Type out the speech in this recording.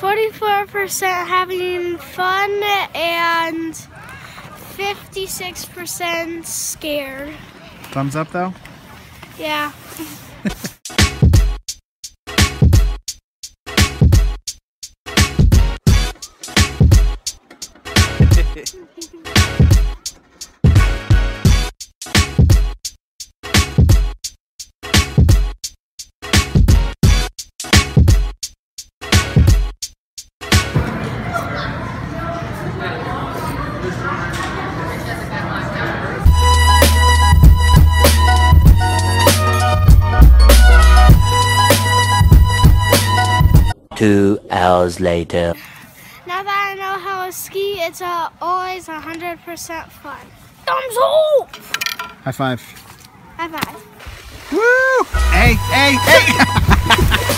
44% having fun and 56% scared. Thumbs up though? Yeah. Two hours later. Now that I know how to ski, it's always 100% fun. Thumbs up! High five. High five. Woo! Hey, hey, hey!